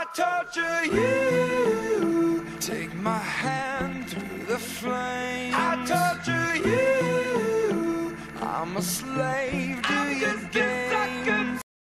torture you. Take my hand through the flame. I torture you. I'm a slave to your game.